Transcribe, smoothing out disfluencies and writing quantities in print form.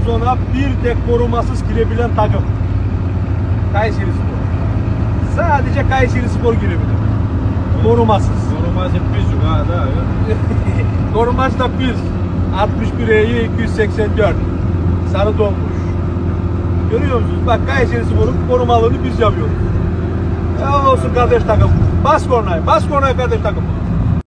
sezona bir tek korumasız girebilen takım. Kayseri Spor. Sadece Kayseri Spor girebilir. Korumasız. Koruması biz ha da. Koruması da biz. 61 E'yi 284. Sarı dolmuş. Görüyor musunuz? Bak Kayseri Spor'un korumalığını biz yapıyoruz. Helal olsun kardeş takım. Bas kornayı kardeş takım.